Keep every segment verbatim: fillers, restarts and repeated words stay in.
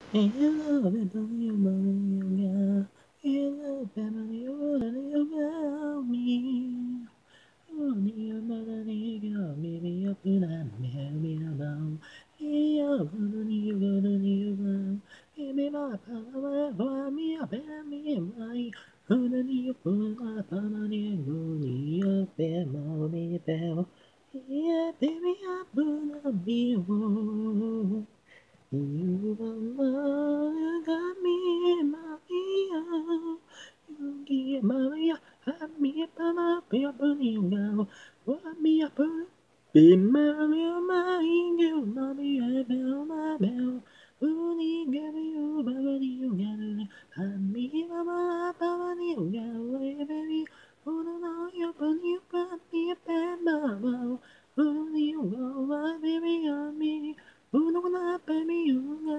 You love it, but you love you got. You love it, but you love you got me. Oh, you mother, you got me, me up in that man, me alone. You mother, you got you got. Give me my power, for me up and me my. Who the you put my power, you go, you bear, me bear. Yeah, baby, I put a me, whoa. You mama got me Maria, you give Maria, have me Pama, Papa, you know, what me up, be Maria, my angel, mommy, I bell, my bell, only give you, Baba, you got, have me Mama, Papa, you got, baby, oh no, you put you got me a bad mama, only you go, my baby, on me. Una wana baby una,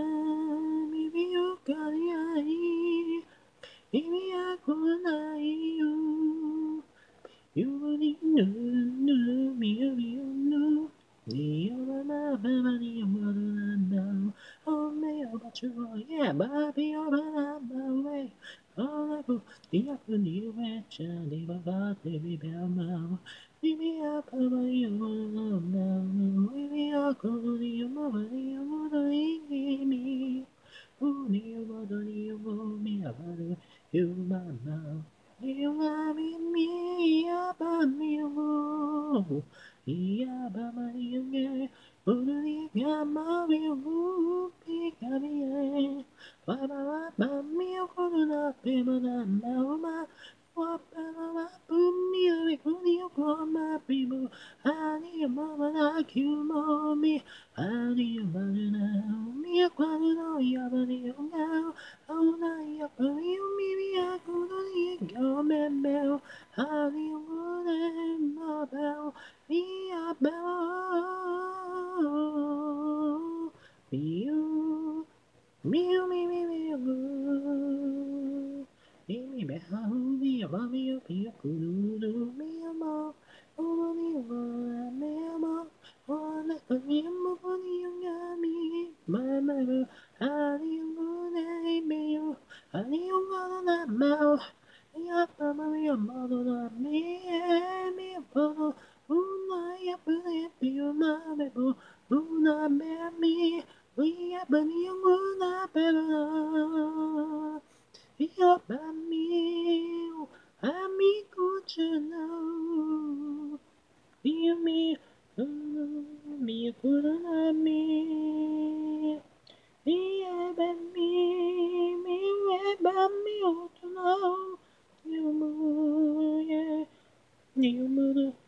baby you got it. Baby I gonna you. You really know, know me, you know. You're my baby, you're my now. Oh, me about you, yeah, baby, you're my way. Oh, I go, the up in the direction, the baba, baby, bell now. Baby, I cover you now. Baby, I cover you, mama, you wanna me. Oh, you wanna me, I wanna you, mama. You love me, Abba, me, oh, Yabba, my young, only Gamma, you, Picabia, Baba, Bammy, Corona, Pemana, Mama, Wapama, Bummy, you call my people, Honey, Mama, like you, mommy, Honey, Mama, me, a quadro, Yabba, you, oh, I put you, maybe I could go, Mel. How do you want it, Mabel? Me a bell. You, me, me, me, me, me, me, me, me, how me, a mommy, a pia, could do me a mo. Oh, me, me, a mo. Oh, let me, a mo, you got me. My mother, how do you want it, me? Honey, you got that mouth. Ya Maria Mother, me and me, Papa, Una, ya put you, my baby, Una, me, we have been you, Una, better. Ya me, amigo, you know, you me, me, couldn't me. Yeah, but me, me, yeah, but me, oh, to know. You move, yeah, you move.